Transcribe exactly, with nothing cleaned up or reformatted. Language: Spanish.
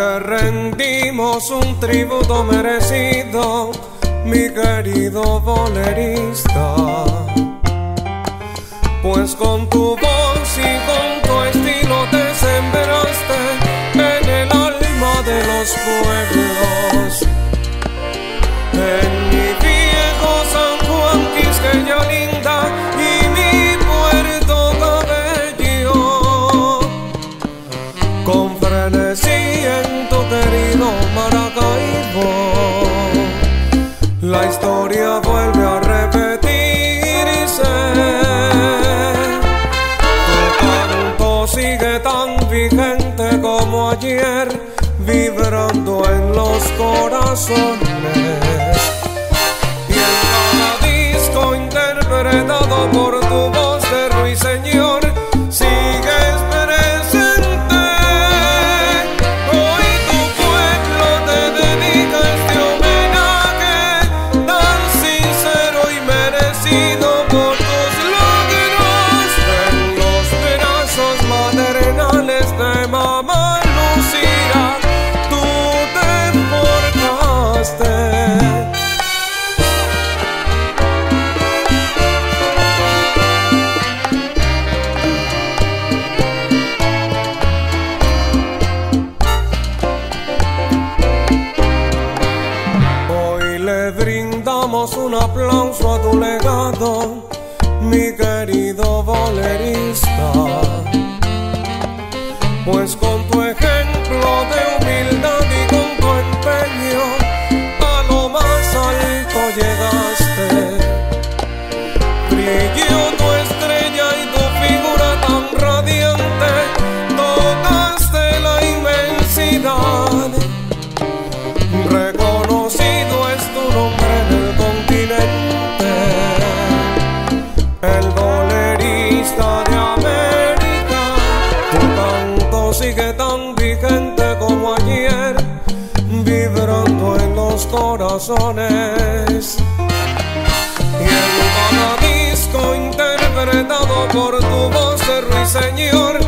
te rendimos un tributo merecido, mi querido bolerista. Pues con tu voz y con tu estilo te sembraste en el alma de los pueblos. En mi viejo San Juan, Quisqueya linda, y mi Puerto Cabello, con frenesí en tu querido Maracaibo, la historia vuelve a repetirse. Tu canto sigue tan vigente como ayer, vibrando en los corazones. Y en cada disco interpretado por tu voz de ruiseñor, sigues presente. Hoy tu pueblo te dedica este homenaje tan sincero y merecido por tus logros. En los brazos maternales de mamá Lucía, tú te forjaste. Brindamos un aplauso a tu legado, mi querido bolerista. Pues con tu ejemplo de humildad y con tu empeño a lo más alto llegaste. Brilló tu estrella y tu figura tan radiante, tocaste la inmensidad. Reconocido es tu nombre en el continente, el bolerista de América. Tu canto sigue tan vigente como ayer, vibrando en los corazones. Y en cada disco interpretado por tu voz de ruiseñor,